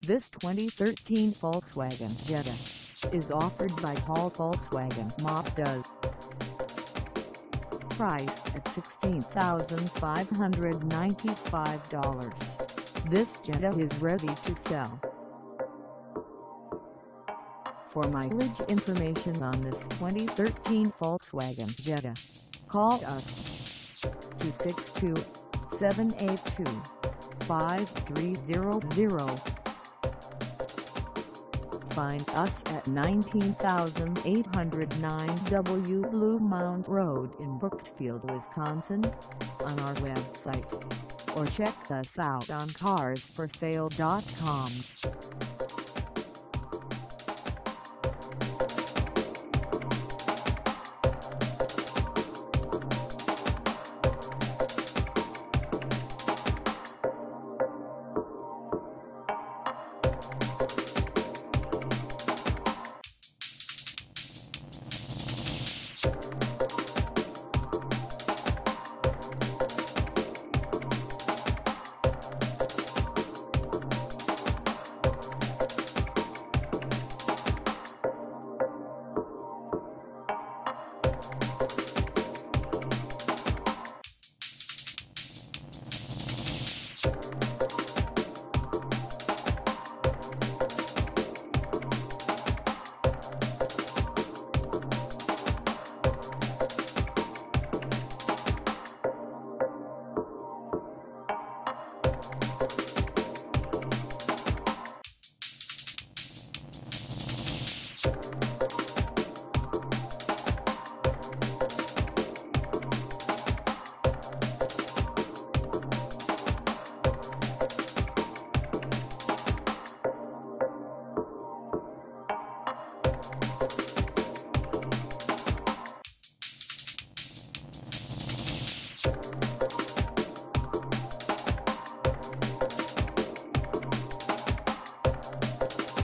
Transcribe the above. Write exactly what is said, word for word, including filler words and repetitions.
This twenty thirteen Volkswagen Jetta is offered by Paul Volkswagen Mazda. Priced at sixteen thousand five hundred ninety-five dollars, this Jetta is ready to sell. For mileage information on this twenty thirteen Volkswagen Jetta, call us two six two, seven eight two, five three zero zero. Find us at nineteen thousand eight hundred nine W Bluemound Road in Brooksfield, Wisconsin, on our website, or check us out on cars for sale dot com. You